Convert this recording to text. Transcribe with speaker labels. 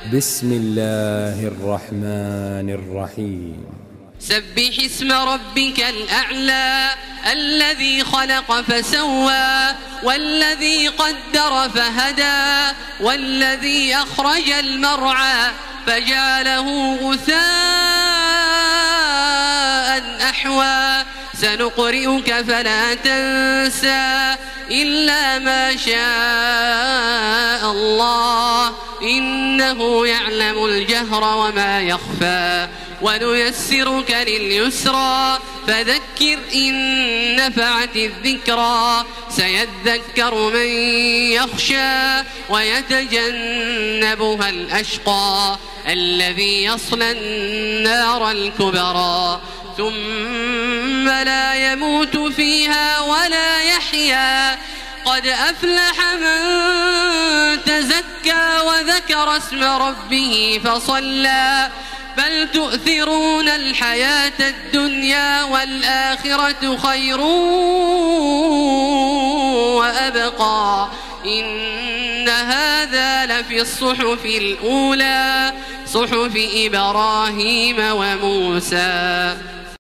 Speaker 1: بسم الله الرحمن الرحيم
Speaker 2: سبح اسم ربك الأعلى الذي خلق فسوى والذي قدر فهدى والذي أخرج المرعى فجعله غثاء أحوى سنقرئك فلا تنسى إلا ما شاء الله إنه يعلم الجهر وما يخفى ونيسرك لليسرى فذكر إن نفعت الذكرى سيذكر من يخشى ويتجنبها الأشقى الذي يصلى النار الكبرى ثم لا يموت فيها ولا يحيا قد أفلح من تزكى وذكر اسم ربه فصلى بل تؤثرون الحياة الدنيا والآخرة خير وأبقى إن هذا لفي الصحف الأولى صحف إبراهيم وموسى.